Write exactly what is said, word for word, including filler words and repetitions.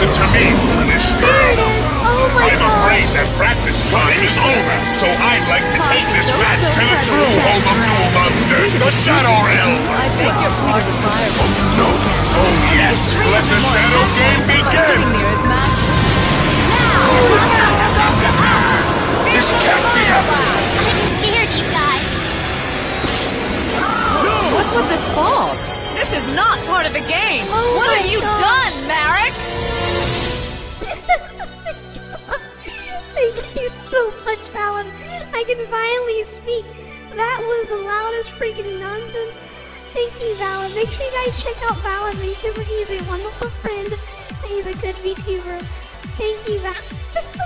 listen to me, foolish girl. Oh my I'm afraid that practice time is over, so I'd like to take this match to the true home of duel monsters, the Shadow Realm. I beg your sweet as a fire. No. Oh yes, let the Shadow Game begin. This can't be happening. I'm scared, you guys. What's with this fall? This is not part of the game. Oh what my have you God. done, Marek? Thank you so much, Valen. I can finally speak. That was the loudest freaking nonsense. Thank you, Valen. Make sure you guys check out Valen VTuber. He's a wonderful friend. He's a good VTuber. Thank you, Valen.